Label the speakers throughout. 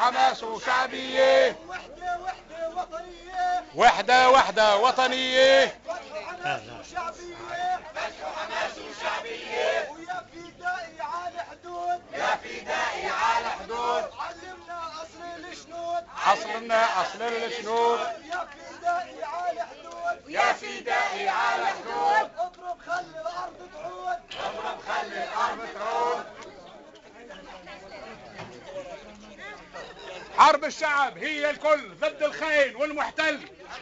Speaker 1: وحماس شعبية،
Speaker 2: وحدة وحدة وطنية،
Speaker 1: وحدة وحدة وطنية،
Speaker 2: فتح وحماس وشعبية، فتح وحماس وشعبية، ويا فدائي على حدود، يا فدائي على حدود، علمنا أصل الجنود،
Speaker 1: عصرنا أصل الجنود،
Speaker 2: يا فدائي على حدود،
Speaker 1: يا فدائي على حدود،
Speaker 2: اضرب خلي الأرض تعود،
Speaker 1: اضرب خلي الأرض تعود. حرب الشعب هي الكل ضد الخاين والمحتل.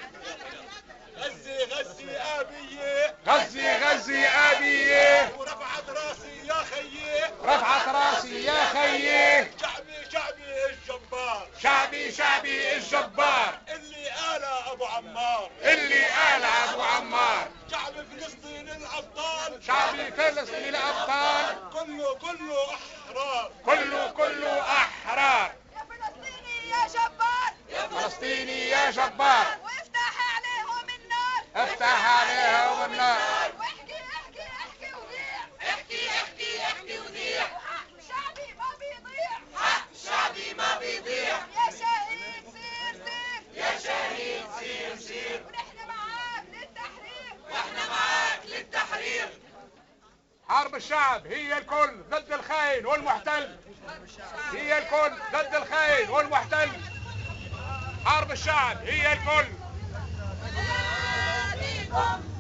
Speaker 3: غزي غزي آبية،
Speaker 1: غزي غزي آبية،
Speaker 3: ورفعت راسي يا خيي،
Speaker 1: رفعت راسي يا خيي،
Speaker 3: شعبي شعبي الجبار،
Speaker 1: شعبي شعبي الجبار،
Speaker 3: اللي قال أبو عمار،
Speaker 1: اللي قال أبو عمار،
Speaker 3: شعب فلسطين الأبطال،
Speaker 1: شعب فلسطين الأبطال،
Speaker 3: كله أحرار،
Speaker 1: كله أحرار.
Speaker 4: يا فلسطيني يا جبار،
Speaker 1: يا فلسطيني يا جبار،
Speaker 4: وافتح عليهم النار،
Speaker 1: افتح عليهم النار،
Speaker 4: واحكي احكي احكي وذيع، احكي احكي احكي وذيع، حق شعبي ما بيضيع، حق شعبي ما بيضيع، يا شهيد سير سير، يا شهيد سير سير، ونحن معاك للتحرير، واحنا معاك للتحرير.
Speaker 1: حرب الشعب هي الكل ضد الخاين والمحتل، هي الكل ضد الخاين والمحتل. حرب الشعب هي الكل.